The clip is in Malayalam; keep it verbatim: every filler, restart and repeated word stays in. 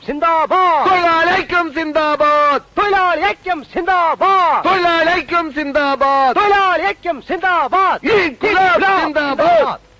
സിന്ദാബാദ് തൊഴിലാളിക്കും സിന്ദാബാദ് തൊഴിലാളിക്കും സിന്ദാബാദ് തൊഴിലാളിക്കും സിന്ദാബാദ് തൊഴിലാളിക്കും സിന്ദാബാദ് ഇൻക്ലാബ് സിന്ദാബാദ്